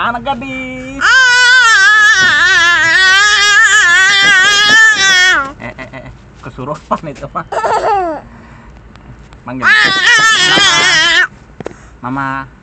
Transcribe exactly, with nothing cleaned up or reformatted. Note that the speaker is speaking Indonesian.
Anak gadis. Eh eh eh kesurupan itu mah. Manggil. Mama.